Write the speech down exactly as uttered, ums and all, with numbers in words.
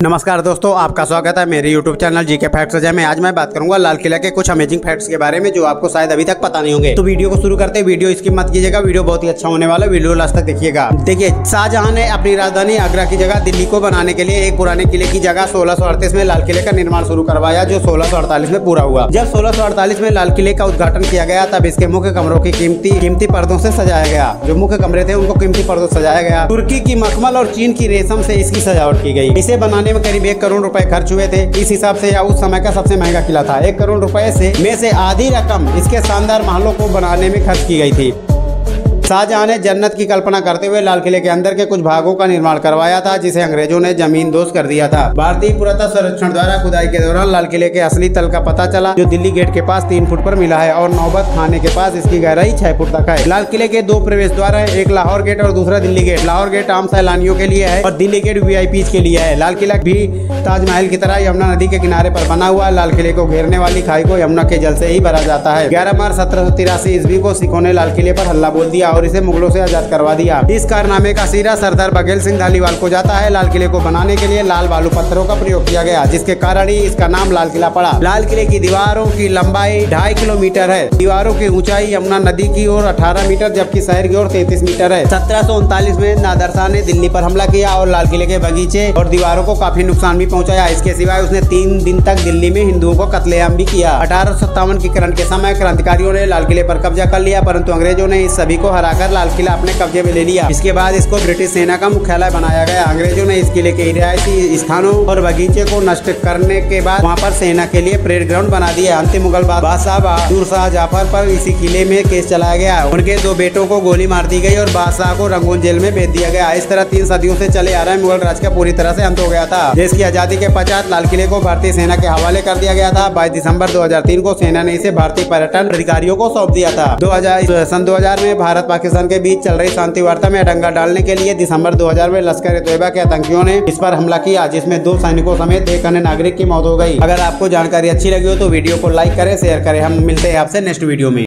नमस्कार दोस्तों, आपका स्वागत है मेरे YouTube channel GK facts Ajay में। आज मैं बात करूंगा लाल किला के कुछ अमेजिंग फैक्ट्स के बारे में जो आपको शायद अभी तक पता नहीं होंगे। तो वीडियो को शुरू करते हैं, वीडियो स्किप मत कीजिएगा, वीडियो बहुत ही अच्छा होने वाला है, वीडियो लास्ट तक देखिएगा। देखिए, शाहजहां ने अपनी राजधानी आगरा की जगह दिल्ली को बनाने के लिए एक पुराने किले की जगह सोलह सौ अड़तीस में लाल किले का निर्माण शुरू करवाया, जो सोलह सौ अड़तालीस में पूरा हुआ। जब सोलह सौ अड़तालीस में लाल किले का उद्घाटन किया गया, तब इसके मुख्य कमरों की कीमती कीमती पर्दों से सजाया गया। जो मुख्य कमरे थे उनको कीमती पर्दों से सजाया गया। तुर्की की मखमल और चीन की रेशम से इसकी सजावट की गई। इसे बनाने में करीब एक करोड़ रुपए खर्च हुए थे। इस हिसाब से यह उस समय का सबसे महंगा किला था। एक करोड़ रुपए से में से आधी रकम इसके शानदार महलों को बनाने में खर्च की गई थी। शाहजहां ने जन्नत की कल्पना करते हुए लाल किले के अंदर के कुछ भागों का निर्माण करवाया था, जिसे अंग्रेजों ने जमीन दोज कर दिया था। भारतीय पुरातत्व सर्वेक्षण द्वारा खुदाई के दौरान लाल किले के असली तल का पता चला, जो दिल्ली गेट के पास तीन फुट पर मिला है और नौबत खाने के पास इसकी गहराई छह फुट तक है। लाल किले के दो प्रवेश द्वार है, एक लाहौर गेट और दूसरा दिल्ली गेट। लाहौर गेट आम सैलानियों के लिए है और दिल्ली गेट वीआईपी के लिए है। लाल किला भी ताजमहल की तरह यमुना नदी के किनारे पर बना हुआ। लाल किले को घेरने वाली खाई को यमुना के जल से ही भरा जाता है। ग्यारह मार्च सत्रह सौ तिरासी ईस्वी को सिखों ने लाल किले पर हल्ला बोल दिया और इसे मुगलों से आजाद करवा दिया। इस कारनामे का सिरा सरदार बघेल सिंह धालीवाल को जाता है। लाल किले को बनाने के लिए लाल बालू पत्थरों का प्रयोग किया गया, जिसके कारण ही इसका नाम लाल किला पड़ा। लाल किले की दीवारों की लंबाई ढाई किलोमीटर है। दीवारों की ऊंचाई यमुना नदी की ओर अठारह मीटर जबकि शहर की ओर तैंतीस मीटर है। सत्रह सौ उनतालीस में नादिर शाह ने दिल्ली पर हमला किया और लाल किले के बगीचे और दीवारों को काफी नुकसान भी पहुंचाया। इसके सिवाय उसने तीन दिन तक दिल्ली में हिंदुओं को कत्लेआम भी किया। अठारह सौ सत्तावन की क्रांति के समय क्रांतिकारियों ने लाल किले पर कब्जा कर लिया, परंतु अंग्रेजों ने इस सभी को हराकर लाल किला अपने कब्जे में ले लिया। इसके बाद इसको ब्रिटिश सेना का मुख्यालय बनाया गया। अंग्रेजों ने इस किले के रिहायशी स्थानों और बगीचे को नष्ट करने के बाद वहां पर सेना के लिए परेड ग्राउंड बना दिया। अंतिम मुगल बादशाह बहादुर शाह जाफर पर इसी किले में केस चलाया गया। उनके दो बेटों को गोली मार दी गई और बादशाह को रंगून जेल में भेज दिया गया। इस तरह तीन सदियों से चले आ रहे मुगल राज का पूरी तरह से अंत हो गया था। देश की आजादी के पश्चात लाल किले को भारतीय सेना के हवाले कर दिया गया था। बाईस दिसंबर दो हजार तीन को सेना ने इसे भारतीय पर्यटन अधिकारियों को सौंप दिया था। दो हजार सन दो हजार में भारत पाकिस्तान के बीच चल रही शांति वार्ता में डंगा डालने के लिए दिसंबर दो हजार में लश्कर ए तैयबा के आतंकियों ने इस पर हमला किया, जिसमें दो सैनिकों समेत एक अन्य नागरिक की मौत हो गई। अगर आपको जानकारी अच्छी लगी हो तो वीडियो को लाइक करें, शेयर करें। हम मिलते हैं आपसे नेक्स्ट वीडियो में।